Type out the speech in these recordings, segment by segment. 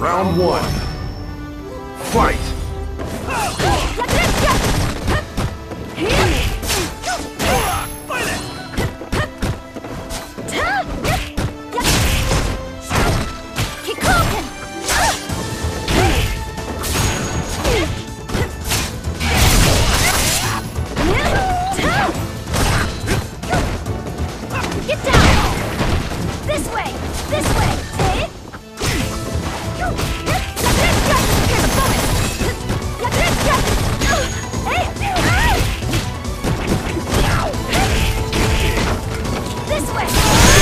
Round one. Fight! Get down! This way! This way! This way!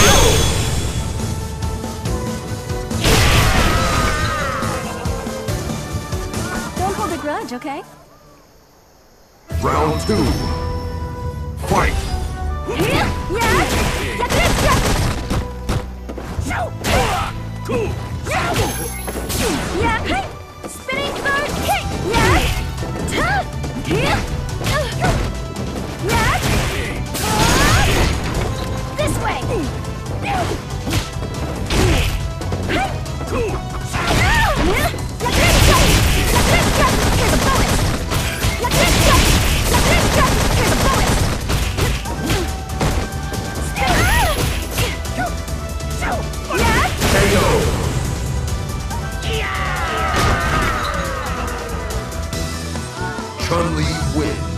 Don't hold a grudge, okay? Round two. Fight! Spinning bird kick! This way! Here's a bonus! Here's a bonus! KO! Chun-Li wins.